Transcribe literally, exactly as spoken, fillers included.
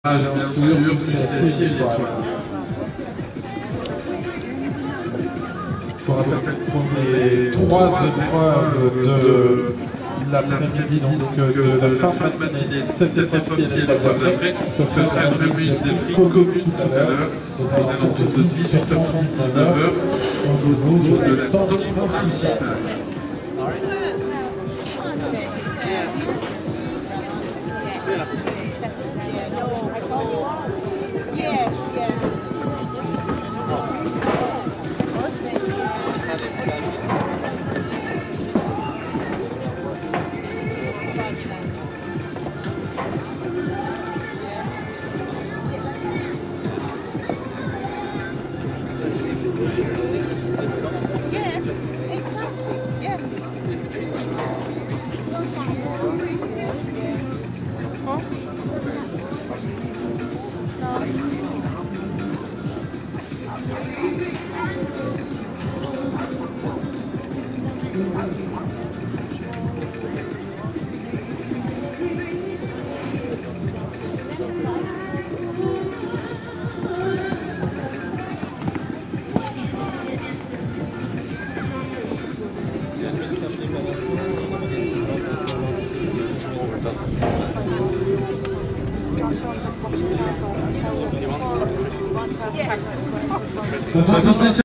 Bien sûr, c'est assez étoile. Je vous rappelle pour les trois épreuves de l'après-midi, donc de la fin de matinée, cette épreuve et l'épreuve d'après, ce sera une remise des prix communes tout à l'heure, aux alentours de dix-huit heures trente à dix-neuf heures, au niveau de la tente principale. Yeah.